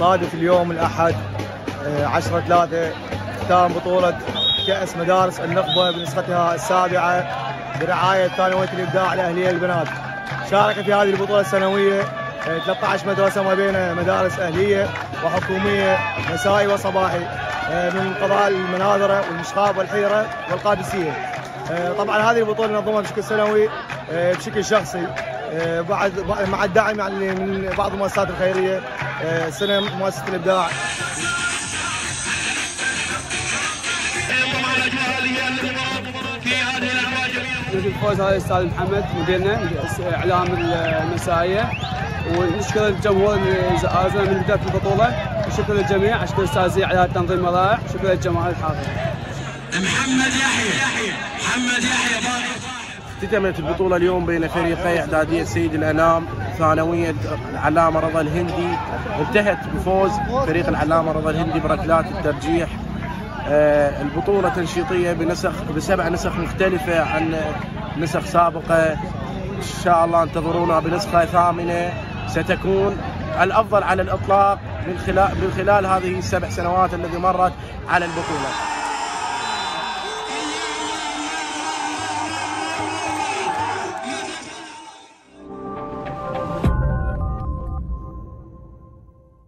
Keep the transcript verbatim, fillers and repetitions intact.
صادف اليوم الأحد عشرة ثلاثة اختتام بطولة كأس مدارس النخبة بنسختها السابعة برعاية ثانوية الإبداع الأهلية للبنات. شارك في هذه البطولة السنوية ثلاثة عشر مدرسة ما بين مدارس أهلية وحكومية مسائي وصباحي من قضاء المناظرة والمشخاب والحيرة والقادسية. طبعا هذه البطولة ننظمها بشكل سنوي بشكل شخصي بعد مع الدعم يعني من بعض المؤسسات الخيرية. السنة مؤسسة الإبداع الفوز هذا الاستاذ محمد مديرنا اعلام المسائيه، ونشكر الجمهور اللي زارنا من بدايه البطوله، وشكرا للجميع، اشكر الاستاذ زي على تنظيم الملاعب، شكرا للجماهير الحاضره. محمد يحيى محمد يحيى اختتمت البطوله اليوم بين فريقي اعداديه سيد الانام ثانويه العلامه رضا الهندي، انتهت بفوز فريق العلامه رضا الهندي بركلات الترجيح. آه البطولة تنشيطية بنسخ بسبع نسخ مختلفة عن نسخ سابقة. إن شاء الله انتظرونا بنسخة ثامنة ستكون الأفضل على الإطلاق من خلال من خلال هذه السبع سنوات التي مرت على البطولة.